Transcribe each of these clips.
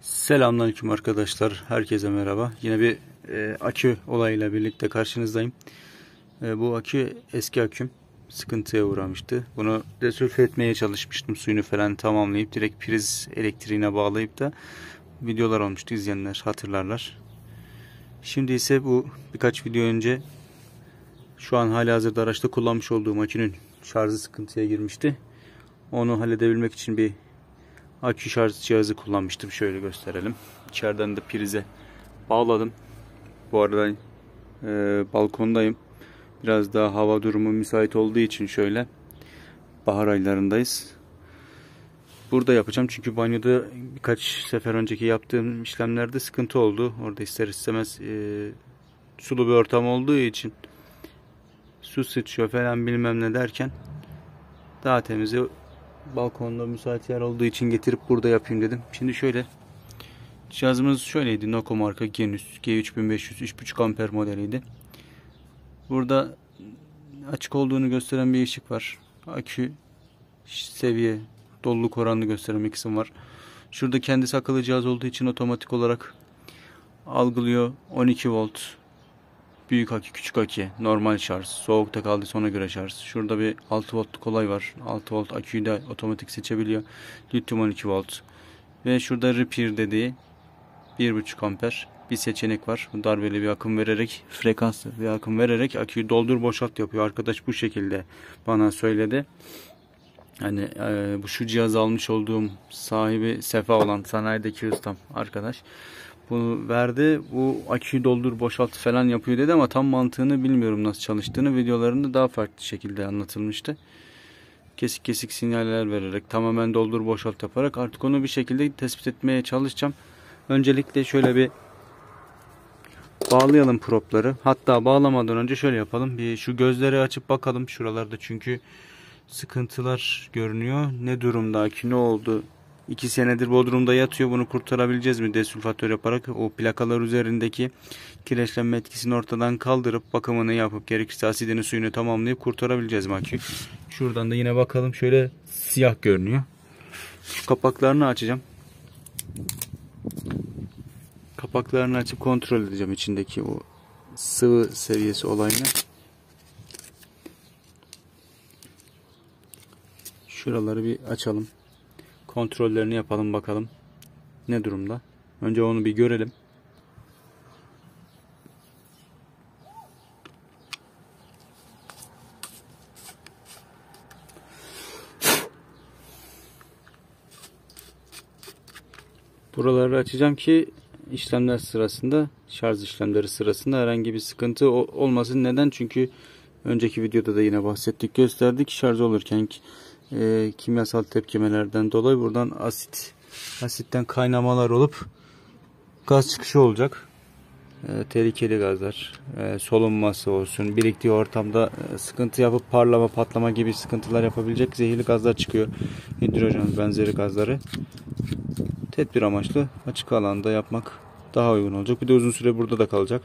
Selamünaleyküm arkadaşlar. Herkese merhaba. Yine bir akü olayıyla birlikte karşınızdayım. Bu akü eski aküm. Sıkıntıya uğramıştı. Bunu desolfe etmeye çalışmıştım. Suyunu falan tamamlayıp direkt priz elektriğine bağlayıp da videolar olmuştu. İzleyenler hatırlarlar. Şimdi ise bu birkaç video önce şu an halihazırda araçta kullanmış olduğum akünün şarjı sıkıntıya girmişti. Onu halledebilmek için bir akü şarj cihazı kullanmıştım. Şöyle gösterelim. İçeriden de prize bağladım. Bu arada balkondayım. Biraz daha hava durumu müsait olduğu için şöyle bahar aylarındayız. Burada yapacağım çünkü banyoda birkaç sefer önceki yaptığım işlemlerde sıkıntı oldu. Orada ister istemez sulu bir ortam olduğu için su sıçıyor falan bilmem ne derken daha temizi balkonda müsait yer olduğu için getirip burada yapayım dedim. Şimdi şöyle cihazımız şöyleydi. Noco marka Genus G3500 3.5 amper modeliydi. Burada açık olduğunu gösteren bir ışık var. Akü seviye, doluluk oranını gösteren bir kısım var. Şurada kendisi akıllı cihaz olduğu için otomatik olarak algılıyor. 12 volt büyük akü, küçük akü, normal şarj, soğukta kaldıysa ona göre şarj. Şurada bir 6 voltluk olay var. 6 volt aküyü de otomatik seçebiliyor. Lityum 12 volt. Ve şurada repair dediği 1.5 amper bir seçenek var. Darbeli bir akım vererek, frekanslı bir akım vererek aküyü doldur boşalt yapıyor. Arkadaş bu şekilde bana söyledi. Hani bu şu cihazı almış olduğum sahibi Sefa olan sanayideki ustam arkadaş bunu verdi. Bu aküyü doldur boşalt falan yapıyor dedi ama tam mantığını bilmiyorum nasıl çalıştığını. Videolarında daha farklı şekilde anlatılmıştı. Kesik kesik sinyaller vererek tamamen doldur boşalt yaparak artık onu bir şekilde tespit etmeye çalışacağım. Öncelikle şöyle bir bağlayalım propları. Hatta bağlamadan önce şöyle yapalım. Bir şu gözleri açıp bakalım şuralarda çünkü sıkıntılar görünüyor. Ne durumda akü, ne oldu? 2 senedir Bodrum'da yatıyor. Bunu kurtarabileceğiz mi? Desülfatör yaparak o plakalar üzerindeki kireçlenme etkisini ortadan kaldırıp bakımını yapıp gerekirse asidini suyunu tamamlayıp kurtarabileceğiz mi akü? Şuradan da yine bakalım. Şöyle siyah görünüyor. Şu kapaklarını açacağım. Kapaklarını açıp kontrol edeceğim içindeki o sıvı seviyesi olayını. Şuraları bir açalım. Kontrollerini yapalım bakalım. Ne durumda? Önce onu bir görelim. Buraları açacağım ki işlemler sırasında, şarj işlemleri sırasında herhangi bir sıkıntı olmasın. Neden? Çünkü önceki videoda da yine bahsettik, gösterdik. Şarj olurken kimyasal tepkimelerden dolayı buradan asitten kaynamalar olup gaz çıkışı olacak. Tehlikeli gazlar, solunması olsun, biriktiği ortamda sıkıntı yapıp parlama, patlama gibi sıkıntılar yapabilecek zehirli gazlar çıkıyor. Hidrojen benzeri gazları. Tedbir amaçlı açık alanda yapmak daha uygun olacak. Bir de uzun süre burada da kalacak.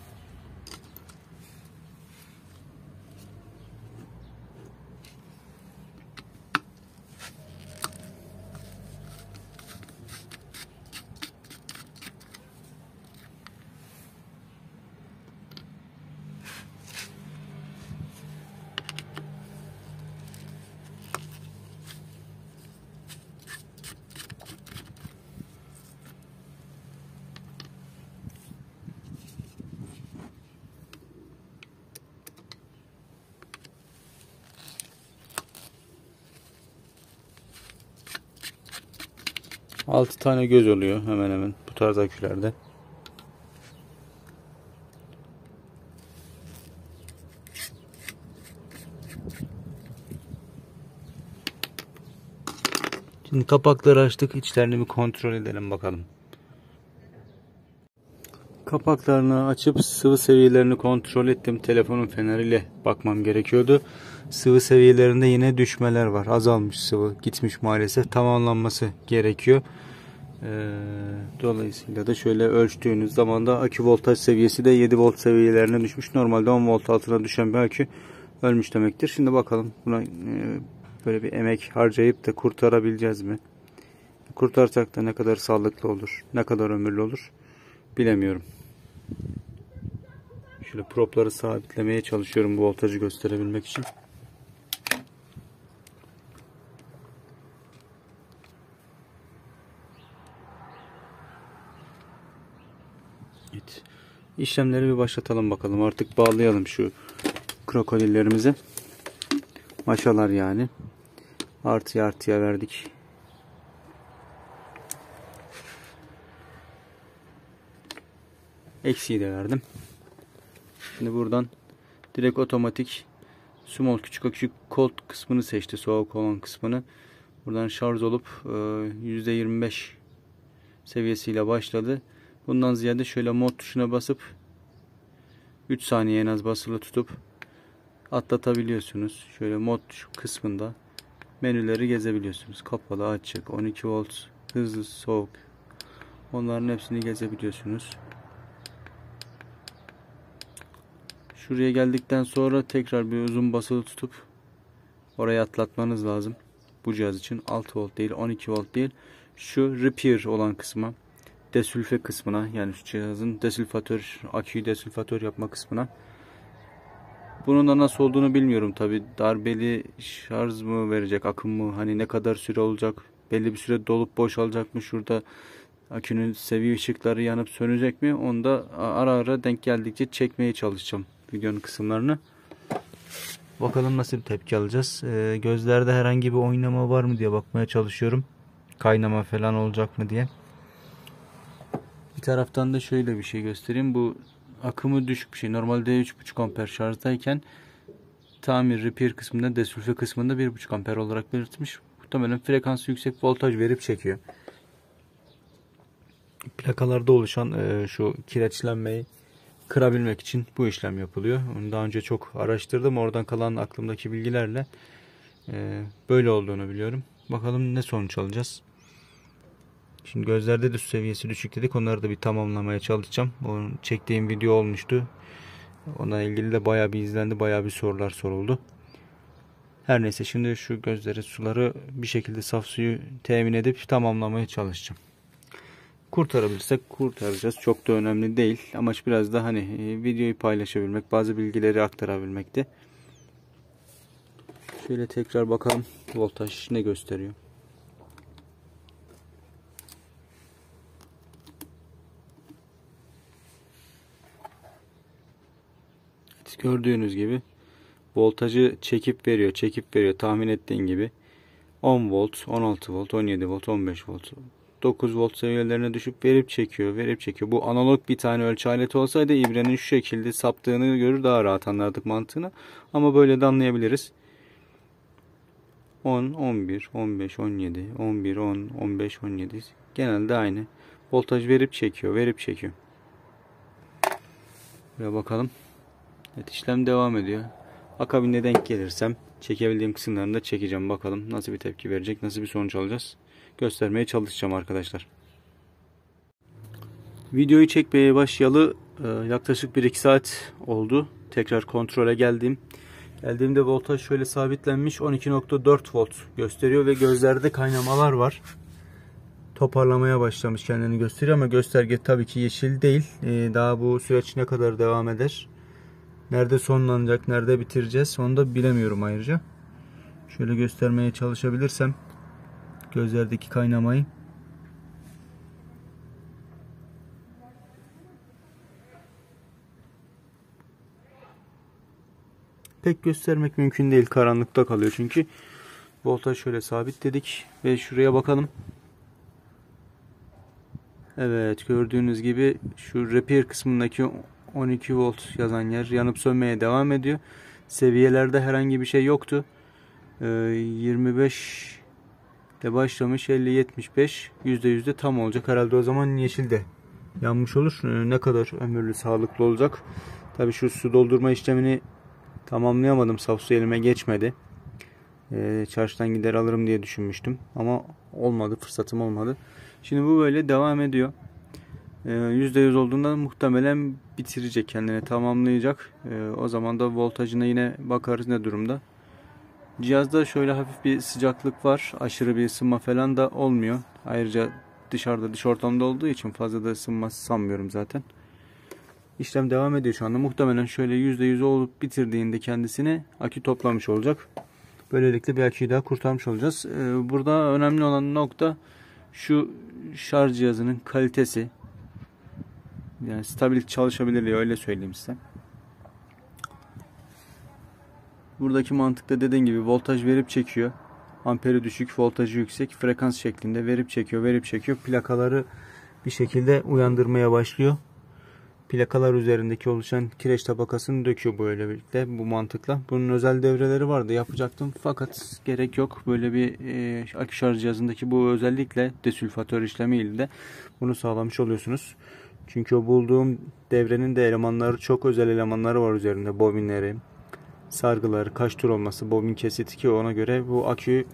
Altı tane göz oluyor hemen hemen bu tarz akülerde. Şimdi kapakları açtık. İçlerini bir kontrol edelim bakalım. Kapaklarını açıp sıvı seviyelerini kontrol ettim. Telefonun feneriyle bakmam gerekiyordu. Sıvı seviyelerinde yine düşmeler var. Azalmış sıvı. Gitmiş maalesef. Tamamlanması gerekiyor. Dolayısıyla da şöyle ölçtüğünüz zaman da akü voltaj seviyesi de 7 volt seviyelerine düşmüş. Normalde 10 volt altına düşen bir akü ölmüş demektir. Şimdi bakalım buna böyle bir emek harcayıp da kurtarabileceğiz mi? Kurtarsak da ne kadar sağlıklı olur, ne kadar ömürlü olur bilemiyorum. Şöyle propları sabitlemeye çalışıyorum bu voltajı gösterebilmek için. Evet. İşlemleri bir başlatalım bakalım. Artık bağlayalım şu krokodillerimizi. Maşalar yani. Artıya verdik. Eksiği de verdim. Şimdi buradan direkt otomatik small küçük akü cold kısmını seçti. Soğuk olan kısmını. Buradan şarj olup %25 seviyesiyle başladı. Bundan ziyade şöyle mod tuşuna basıp 3 saniye en az basılı tutup atlatabiliyorsunuz. Şöyle mod kısmında menüleri gezebiliyorsunuz. Kapalı, açık, 12 volt, hızlı, soğuk. Onların hepsini gezebiliyorsunuz. Şuraya geldikten sonra tekrar bir uzun basılı tutup oraya atlatmanız lazım. Bu cihaz için 6 volt değil, 12 volt değil. Şu repair olan kısma, desülfe kısmına, yani şu cihazın desülfatör, aküyü desülfatör yapma kısmına. Bunun da nasıl olduğunu bilmiyorum tabi. Darbeli şarj mı verecek, akım mı, hani ne kadar süre olacak, belli bir süre dolup boşalacak mı, şurada akünün seviye ışıkları yanıp sönecek mi, onu da ara ara denk geldikçe çekmeye çalışacağım videonun kısımlarını. Bakalım nasıl bir tepki alacağız. Gözlerde herhangi bir oynama var mı diye bakmaya çalışıyorum. Kaynama falan olacak mı diye. Bir taraftan da şöyle bir şey göstereyim. Bu akımı düşük bir şey. Normalde 3,5 amper şarjdayken tamir repair kısmında, desülfe kısmında 1,5 amper olarak belirtmiş. Muhtemelen frekansı yüksek voltaj verip çekiyor. Plakalarda oluşan şu kireçlenmeyi kırabilmek için bu işlem yapılıyor. Onu daha önce çok araştırdım. Oradan kalan aklımdaki bilgilerle böyle olduğunu biliyorum. Bakalım ne sonuç alacağız. Şimdi gözlerde de su seviyesi düşük dedik. Onları da bir tamamlamaya çalışacağım. Onun çektiğim video olmuştu. Ona ilgili de bayağı bir izlendi. Bayağı bir sorular soruldu. Her neyse, şimdi şu gözleri, suları bir şekilde saf suyu temin edip tamamlamaya çalışacağım. Kurtarabilirsek kurtaracağız. Çok da önemli değil. Amaç biraz da hani videoyu paylaşabilmek, bazı bilgileri aktarabilmekti. Şöyle tekrar bakalım voltaj ne gösteriyor. Gördüğünüz gibi voltajı çekip veriyor. Tahmin ettiğin gibi 10 volt, 16 volt, 17 volt, 15 volt, 9 volt seviyelerine düşüp verip çekiyor. Bu analog bir tane ölçü aleti olsaydı ibrenin şu şekilde saptığını görür, daha rahat anlardık mantığını. Ama böyle de anlayabiliriz. 10, 11, 15, 17, 11, 10, 15, 17. Genelde aynı. Voltaj verip çekiyor. Buraya bakalım. Evet, işlem devam ediyor. Akabinde denk gelirsem çekebildiğim kısımlarını da çekeceğim. Bakalım nasıl bir tepki verecek, nasıl bir sonuç alacağız. Göstermeye çalışacağım arkadaşlar. Videoyu çekmeye başlayalı yaklaşık 1-2 saat oldu. Tekrar kontrole geldim. Geldiğimde voltaj şöyle sabitlenmiş, 12,4 volt gösteriyor ve gözlerde kaynamalar var. Toparlamaya başlamış, kendini gösteriyor ama gösterge tabii ki yeşil değil. Daha bu süreç ne kadar devam eder, nerede sonlanacak, nerede bitireceğiz onu da bilemiyorum ayrıca. Şöyle göstermeye çalışabilirsem gözlerdeki kaynamayı. Pek göstermek mümkün değil, karanlıkta kalıyor çünkü. Voltaj şöyle sabit dedik ve şuraya bakalım. Evet, gördüğünüz gibi şu repair kısmındaki 12 volt yazan yer yanıp sönmeye devam ediyor. Seviyelerde herhangi bir şey yoktu. 25 de başlamış, 50-75, %100 tam olacak. Herhalde o zaman yeşil de yanmış olur. Ne kadar ömürlü, sağlıklı olacak. Tabii şu su doldurma işlemini tamamlayamadım. Saf su elime geçmedi. Çarşıdan gider alırım diye düşünmüştüm. Ama olmadı, fırsatım olmadı. Şimdi bu böyle devam ediyor. %100 olduğunda muhtemelen bitirecek, kendini tamamlayacak. O zaman da voltajına yine bakarız ne durumda. Cihazda şöyle hafif bir sıcaklık var. Aşırı bir ısınma falan da olmuyor. Ayrıca dışarıda, dış ortamda olduğu için fazla da ısınması sanmıyorum zaten. İşlem devam ediyor şu anda. Muhtemelen şöyle %100 olup bitirdiğinde kendisini akü toplamış olacak. Böylelikle bir aküyü daha kurtarmış olacağız. Burada önemli olan nokta şu şarj cihazının kalitesi. Yani stabil çalışabilirliği, öyle söyleyeyim size. Buradaki mantıkta dediğim gibi voltaj verip çekiyor. Amperi düşük, voltajı yüksek, frekans şeklinde verip çekiyor. Plakaları bir şekilde uyandırmaya başlıyor. Plakalar üzerindeki oluşan kireç tabakasını döküyor böylelikle, bu mantıkla. Bunun özel devreleri vardı, yapacaktım fakat gerek yok. Böyle bir akü şarj cihazındaki bu özellikle desülfatör işlemiyle de bunu sağlamış oluyorsunuz. Çünkü o bulduğum devrenin de elemanları, çok özel elemanları var üzerinde. Bobinleri, sargıları, kaç tur olması, bobin kesiti, ki ona göre bu aküyü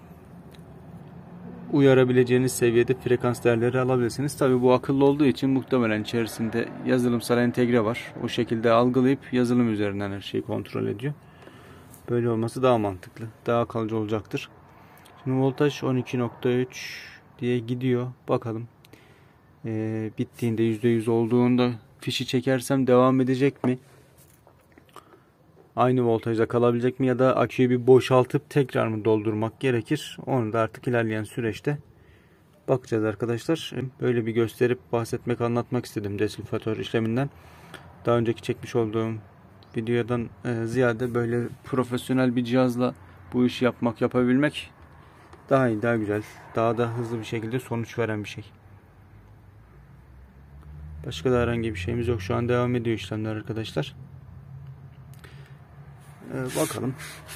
uyarabileceğiniz seviyede frekans değerleri alabilirsiniz. Tabi bu akıllı olduğu için muhtemelen içerisinde yazılımsal entegre var. O şekilde algılayıp yazılım üzerinden her şeyi kontrol ediyor. Böyle olması daha mantıklı, daha kalıcı olacaktır. Şimdi voltaj 12.3 diye gidiyor. Bakalım. Bittiğinde %100 olduğunda fişi çekersem devam edecek mi? Aynı voltajda kalabilecek mi, ya da aküyü bir boşaltıp tekrar mı doldurmak gerekir? Onu da artık ilerleyen süreçte bakacağız arkadaşlar. Böyle bir gösterip bahsetmek, anlatmak istedim desülfatör işleminden. Daha önceki çekmiş olduğum videodan ziyade böyle profesyonel bir cihazla bu işi yapabilmek daha iyi, daha güzel, daha da hızlı bir şekilde sonuç veren bir şey. Başka da herhangi bir şeyimiz yok. Şu an devam ediyor işlemler arkadaşlar. Bakalım.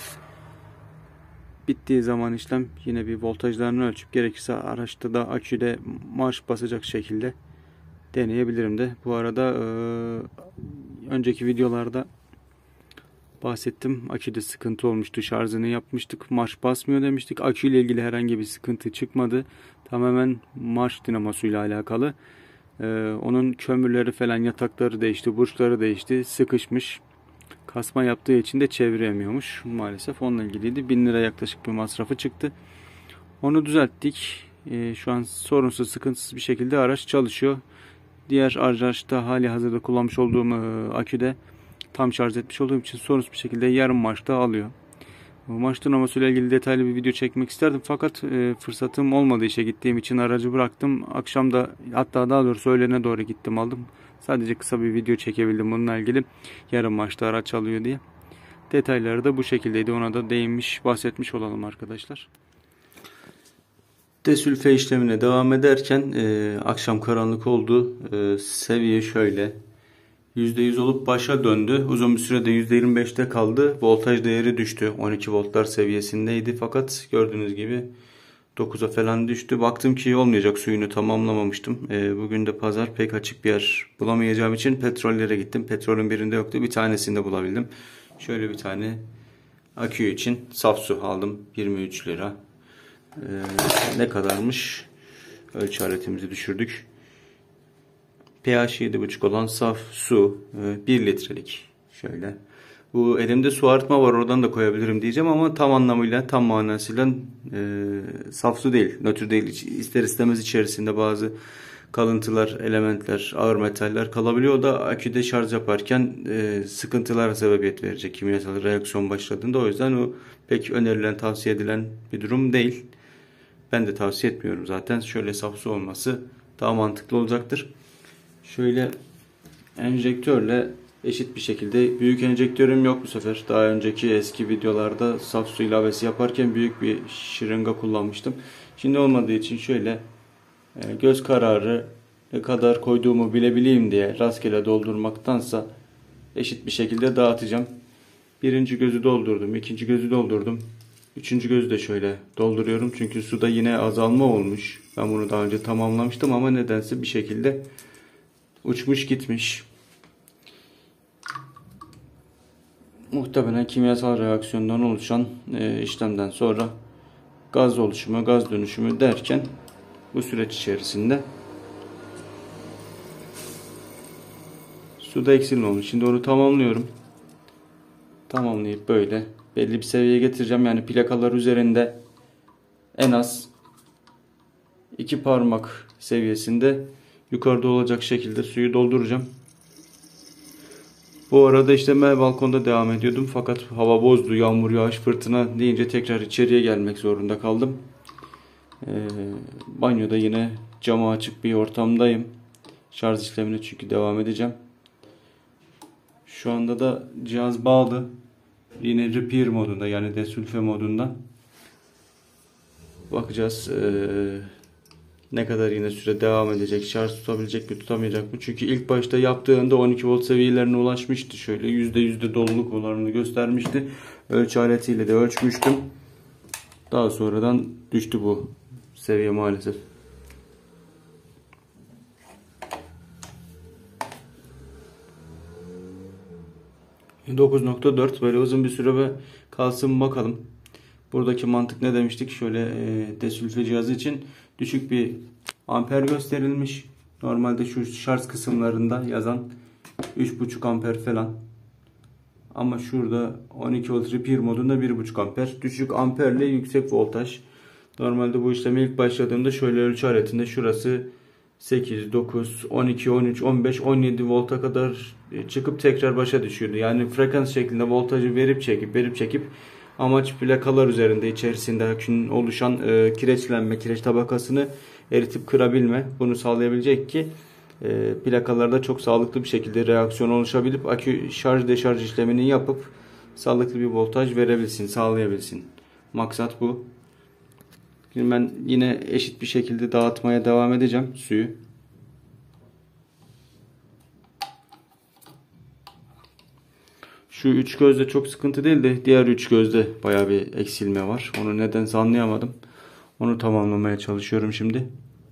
Bittiği zaman işlem yine bir voltajlarını ölçüp gerekirse araçta da aküde marş basacak şekilde deneyebilirim de. Bu arada önceki videolarda bahsettim. Aküde sıkıntı olmuştu. Şarjını yapmıştık. Marş basmıyor demiştik. Aküyle ilgili herhangi bir sıkıntı çıkmadı. Tamamen marş dinamosuyla alakalı. Onun kömürleri falan, yatakları değişti. Burçları değişti. Sıkışmış. Kasma yaptığı için de çeviremiyormuş. Maalesef onunla ilgiliydi. 1000 lira yaklaşık bir masrafı çıktı. Onu düzelttik. Şu an sorunsuz, sıkıntısız bir şekilde araç çalışıyor. Diğer araçta hali hazırda kullanmış olduğum aküde tam şarj etmiş olduğum için sorunsuz bir şekilde yarım marşta alıyor. Marş dinamasıyla ilgili detaylı bir video çekmek isterdim fakat fırsatım olmadı, işe gittiğim için aracı bıraktım. Akşam da, hatta daha doğrusu öğlene doğru gittim, aldım. Sadece kısa bir video çekebildim bununla ilgili. Yarım marşta araç alıyor diye. Detayları da bu şekildeydi. Ona da değinmiş, bahsetmiş olalım arkadaşlar. Desülfe işlemine devam ederken akşam karanlık oldu. Seviye şöyle. %100 olup başa döndü. Uzun bir sürede %25'te kaldı. Voltaj değeri düştü. 12 voltlar seviyesindeydi. Fakat gördüğünüz gibi 9'a falan düştü. Baktım ki olmayacak, suyunu tamamlamamıştım. Bugün de pazar, pek açık bir yer bulamayacağım için petrollere gittim. Petrolün birinde yoktu. Bir tanesinde bulabildim. Şöyle bir tane akü için saf su aldım. 23 lira. Ne kadarmış? Ölçü aletimizi düşürdük. pH 7,5 olan saf su, 1 litrelik. Şöyle. Bu elimde su arıtma var, oradan da koyabilirim diyeceğim ama tam anlamıyla, tam manasıyla saf su değil, nötr değil. İster istemez içerisinde bazı kalıntılar, elementler, ağır metaller kalabiliyor. O da aküde şarj yaparken sıkıntılara sebebiyet verecek kimyasal reaksiyon başladığında. O yüzden o pek önerilen, tavsiye edilen bir durum değil. Ben de tavsiye etmiyorum zaten. Şöyle saf su olması daha mantıklı olacaktır. Şöyle enjektörle eşit bir şekilde, büyük enjektörüm yok bu sefer. Daha önceki eski videolarda saf su ilavesi yaparken büyük bir şırınga kullanmıştım. Şimdi olmadığı için şöyle göz kararı ne kadar koyduğumu bilebileyim diye rastgele doldurmaktansa eşit bir şekilde dağıtacağım. Birinci gözü doldurdum, ikinci gözü doldurdum. Üçüncü gözü de şöyle dolduruyorum. Çünkü suda yine azalma olmuş. Ben bunu daha önce tamamlamıştım ama nedense bir şekilde uçmuş gitmiş. Muhtemelen kimyasal reaksiyondan oluşan işlemden sonra gaz oluşumu, gaz dönüşümü derken bu süreç içerisinde suda eksilme olmuş. Şimdi onu tamamlıyorum. Tamamlayıp böyle belli bir seviyeye getireceğim. Yani plakalar üzerinde en az 2 parmak seviyesinde yukarıda olacak şekilde suyu dolduracağım. Bu arada işlemeye balkonda devam ediyordum. Fakat hava bozdu. Yağmur, yağış, fırtına deyince tekrar içeriye gelmek zorunda kaldım. Banyoda yine camı açık bir ortamdayım. Şarj işlemine çünkü devam edeceğim. Şu anda da cihaz bağlı. Yine repair modunda, yani desülfe modunda. Bakacağız ne kadar yine süre devam edecek. Şarj tutabilecek mi, tutamayacak mı? Çünkü ilk başta yaptığında 12 volt seviyelerine ulaşmıştı. Şöyle %% doluluk oranını göstermişti. Ölçü aletiyle de ölçmüştüm. Daha sonradan düştü bu seviye maalesef. %9.4 böyle uzun bir süre kalsın bakalım. Buradaki mantık ne demiştik? Şöyle desülfe cihazı için düşük bir amper gösterilmiş. Normalde şu şarj kısımlarında yazan 3.5 amper falan. Ama şurada 12 volt repair modunda 1.5 amper. Düşük amperle yüksek voltaj. Normalde bu işleme ilk başladığımda şöyle ölçü aletinde şurası 8, 9, 12, 13, 15, 17 volta kadar çıkıp tekrar başa düşüyordu. Yani frekans şeklinde voltajı verip çekip amaç plakalar üzerinde içerisinde akünün oluşan kireçlenme, kireç tabakasını eritip kırabilme. Bunu sağlayabilecek ki plakalarda çok sağlıklı bir şekilde reaksiyon oluşabilip akü şarj deşarj işlemini yapıp sağlıklı bir voltaj verebilsin, sağlayabilsin. Maksat bu. Şimdi ben yine eşit bir şekilde dağıtmaya devam edeceğim suyu. Şu üç gözde çok sıkıntı değil de diğer üç gözde bayağı bir eksilme var. Onu nedense anlayamadım. Onu tamamlamaya çalışıyorum şimdi.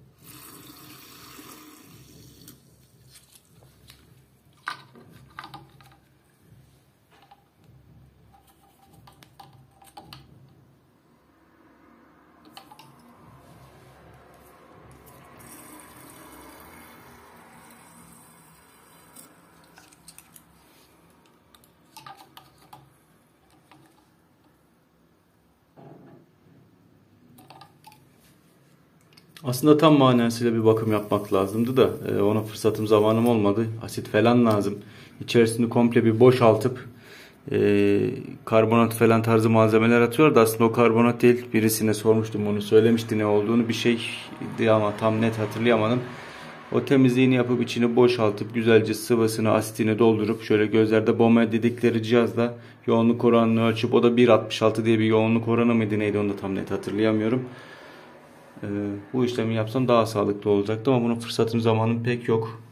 Aslında tam manasıyla bir bakım yapmak lazımdı da ona fırsatım zamanım olmadı. Asit falan lazım. İçerisini komple bir boşaltıp karbonat falan tarzı malzemeler atıyor da aslında o karbonat değil. Birisine sormuştum, onu söylemişti ne olduğunu, bir şeydi ama tam net hatırlayamadım. O temizliğini yapıp içini boşaltıp güzelce sıvısını, asitini doldurup şöyle gözlerde bomba dedikleri cihazla yoğunluk oranını ölçüp, o da 1.66 diye bir yoğunluk oranı mıydı neydi onu da tam net hatırlayamıyorum. Bu işlemi yapsam daha sağlıklı olacaktı ama bunun fırsatım zamanım pek yok.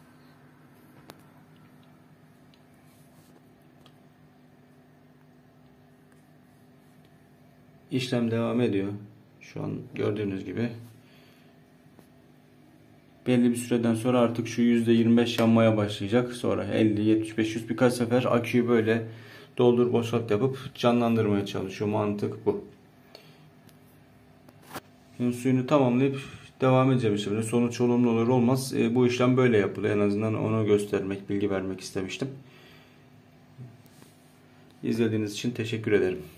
İşlem devam ediyor. Şu an gördüğünüz gibi. Belli bir süreden sonra artık şu %25 yanmaya başlayacak. Sonra 50, 75, 100 birkaç sefer aküyü böyle doldur boşalt yapıp canlandırmaya çalışıyor. Mantık bu. Şimdi suyunu tamamlayıp devam edeceğim işlemine. Sonuç olumlu olur olmaz. Bu işlem böyle yapılıyor. En azından onu göstermek, bilgi vermek istemiştim. İzlediğiniz için teşekkür ederim.